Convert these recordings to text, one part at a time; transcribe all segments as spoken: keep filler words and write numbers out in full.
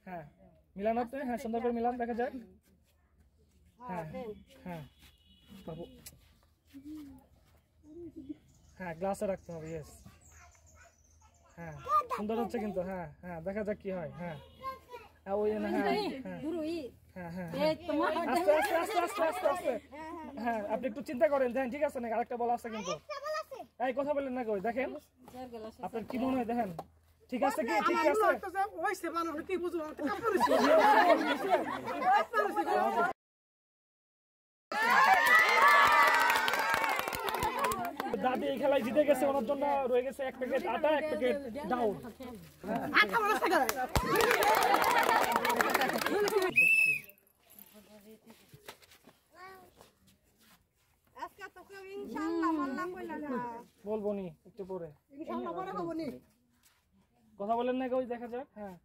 হ্যাঁ মিলান আপনি, হ্যাঁ সুন্দর করে মিলান, দেখা যাক। হ্যাঁ হ্যাঁ বাবু, হ্যাঁ গ্লাসে রাখতে হবে, ইয়েস। হ্যাঁ সুন্দর হচ্ছে কিন্তু, হ্যাঁ হ্যাঁ দেখা যাক কি হয়। হ্যাঁ ওই হ্যাঁ হ্যাঁ হ্যাঁ হ্যাঁ আস্তে আস্তে আস্তে আস্তে আস্তে আস্তে হ্যাঁ আপনি একটু চিন্তা করেন, দেখেন ঠিক আছে নাকি, আরেকটা বল আছে কিন্তু। এই কথা বলেন না কই, দেখেন আপনার কি মনে হয়, দেখেন ঠিক আছে কি, ঠিক আছে ওইছে মানে কি বুঝবো দাদি এই খেলায় জিতে গেছে, ওনার জন্য রয়ে গেছে এক প্যাকেট আটা, এক প্যাকেট ডাউল। বলবো নি একটু পরে, কথা বলেন না কই, দেখা যাক। হ্যাঁ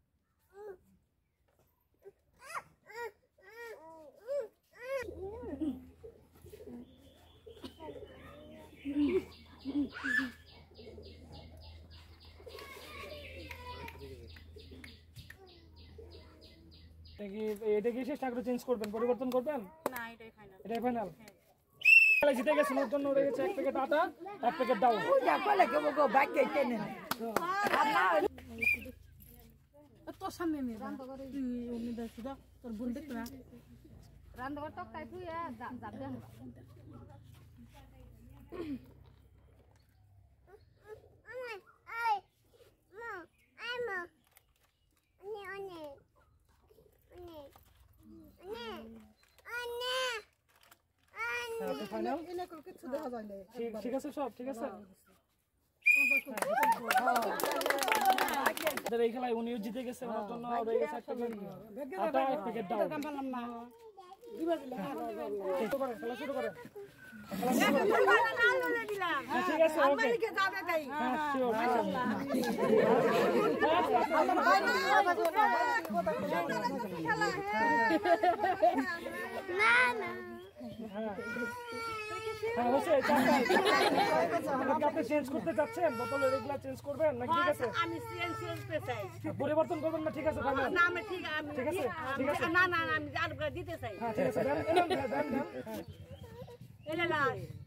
এটা কি শেষ নাকি চেঞ্জ করবেন, পরিবর্তন করবেন? না এটাই ফাইনাল, এটাই ফাইনাল। খেলা জিতে গেছে, ওর জন্য রয়ে গেছে এক প্যাকেট আটা, এক প্যাকেট ডাউল। তোর সামনে তোর বোন দেখতো না রান্না করে টকাই তুই যাবে ঠিক আছে সব ঠিক আছে। এই খেলায় উনিও জিতে গেছে, ওনার জন্য রয়ে গেছে এক প্যাকেট আটা, এক প্যাকেট ডাউল। খেলা শুরু করেন, ঠিক আছে ওকে, হ্যাঁ শিওর না না হ্যাঁ হচ্ছে আপনি চেঞ্জ করতে চাচ্ছেন, বোতল রেগুলার চেঞ্জ করবেন নাকি? ঠিক আছে আমি চেঞ্জ করতে চাই, পরিবর্তন করবেন না? ঠিক আছে ফাইনাল, না আমি ঠিক আমি ঠিক আছে ঠিক আছে না না আমি আর দিতে চাই। হ্যাঁ ঠিক আছে দেন দেন দেন দেন এলা না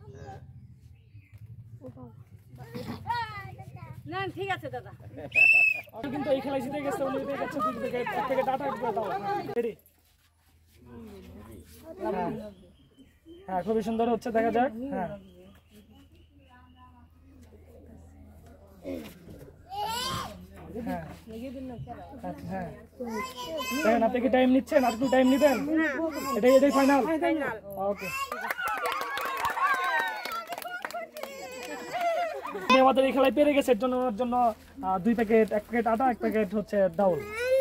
না ঠিক আছে দাদা। আমি কিন্তু এই খেলায় জিতে গেছে, উনি জিতে গেছে দুই প্যাকেট, এক প্যাকেট আটা করে দাও। রেডি? হ্যাঁ খুবই সুন্দর হচ্ছে, দেখা যাক। হ্যাঁ হ্যাঁ হ্যাঁ আপনি কি টাইম নিচ্ছেন, আর একটু টাইম নিবেন? এটাই এটাই ফাইনাল, ওকে। আমাদের এই খেলায় পেরে গেছে, এর জন্য ওর জন্য দুই প্যাকেট, এক প্যাকেট আটা, এক প্যাকেট হচ্ছে ডাউল।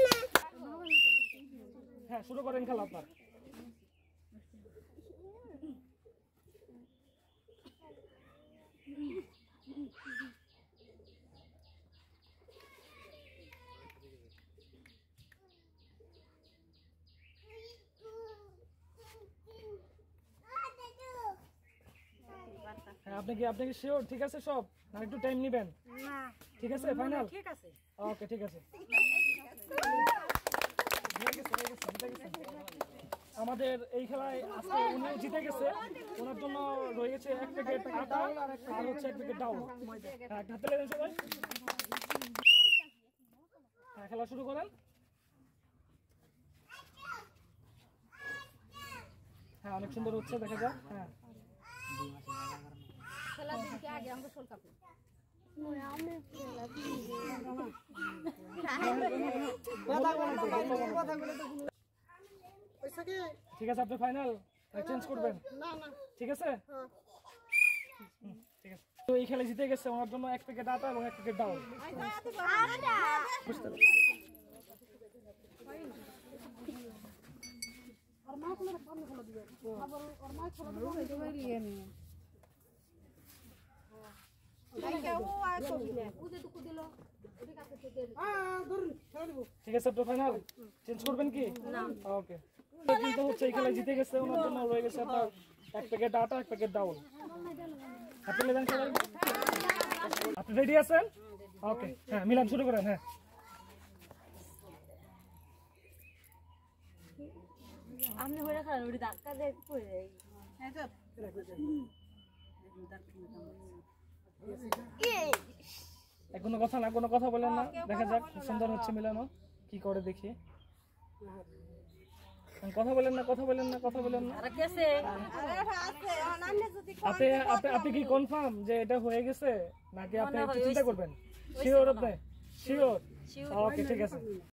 হ্যাঁ শুরু করেন খেলা আপনার। হ্যাঁ আপনি কি আপনি কি শিওর ঠিক আছে সব, না একটু টাইম নেবেন? না ঠিক আছে ফাইনাল, ঠিক আছে ওকে ঠিক আছে। আমাদের এই খেলায় আজকে উনি জিতে গেছে, ওনার জন্য রয়েছে এক প্যাকেট আটা আর হচ্ছে এক প্যাকেট ডাউল। হ্যাঁ হাতে লেগেন সবাই, হ্যাঁ খেলা শুরু করেন। হ্যাঁ অনেক সুন্দর হচ্ছে, দেখা যাক। হ্যাঁ খেলার দিনকে আগে আমরা শোল কাপড় ঠিক আছে আপনি ফাইনাল চেঞ্জ করবেন? না না ঠিক আছে ঠিক আছে। তো এই খেলা জিতে গেছে, ওনার জন্য এক প্যাকেট আটা এবং এক প্যাকেট ডাউল। বুঝতে পারছি ঠিক আছে আপনি ফাইনাল চেঞ্জ করবেন কি? ওকে কিন্তু হচ্ছে এই খেলা জিতে গেছে, ওনার জন্য রয়ে গেছে আপনার এক প্যাকেট আটা, এক প্যাকেট ডাউল। আপনি লেবেন সবাই, আপনি রেডি আছেন? ওকে হ্যাঁ মিলান শুরু করেন। হ্যাঁ আমনে হইরা খারাপ ওই ধাক্কা দেয় পড়ে যায় হ্যাঁ চল কোনো কথা না কোনো কথা বলেন না দেখা যাক খুব সুন্দর হচ্ছে মিলানো কি করে দেখি কথা বলেন না কথা বলেন না কথা বলেন না আপনি আপনি আপনি কি কনফার্ম যে এটা হয়ে গেছে নাকি আপনি একটু চিন্তা করবেন শিওর আপনি শিওর ওকে ঠিক আছে